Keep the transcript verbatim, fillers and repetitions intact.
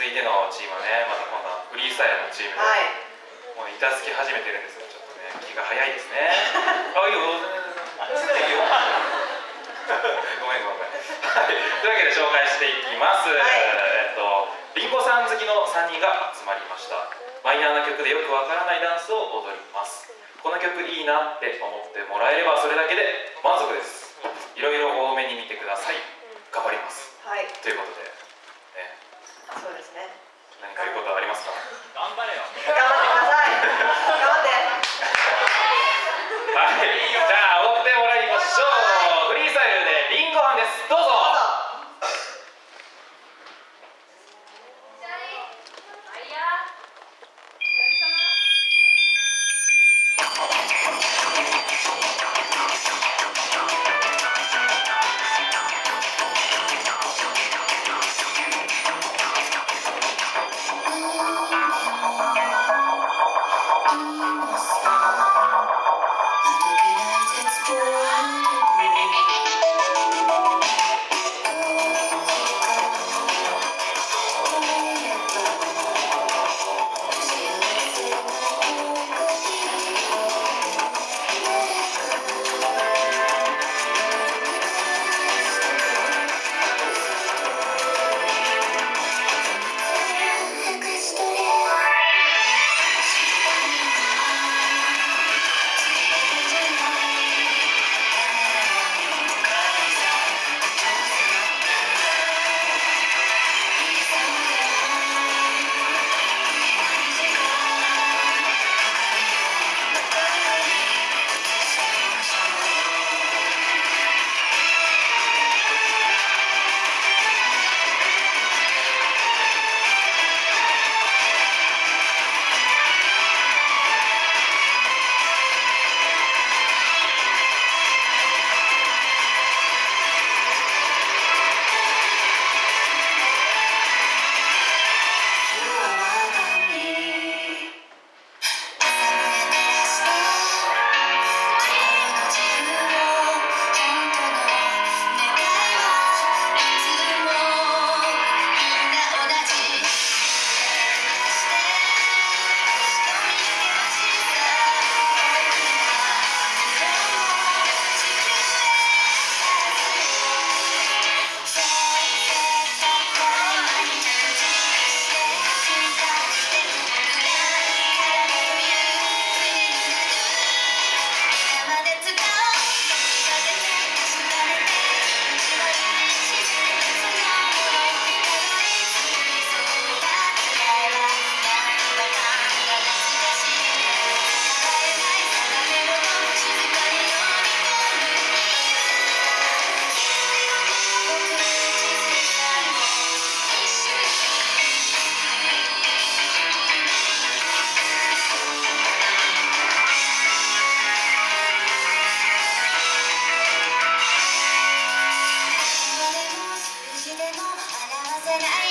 いてのチームはね、また今度はフリースタイルのチームで、はい、もう板付き始めてるんですが、ちょっとね気が早いですね。あ、いいよ、全然いいよ。ごめんごめん。はい、というわけで紹介していきます。はい、えっとりんごさん好きのさんにんが集まりました。マイナーな曲でよくわからないダンスを踊ります。この曲いいなって思ってもらえればそれだけで満足です。いろいろ多めに見てください。頑張ります。はい、ということで、ね、 そうですね。 何か言うことはありますか？ 頑張れよ。 頑張ってください。頑張って。 はい、じゃあ追ってもらいましょう。フリースタイルでリンゴ班です。どうぞ。 でも表せない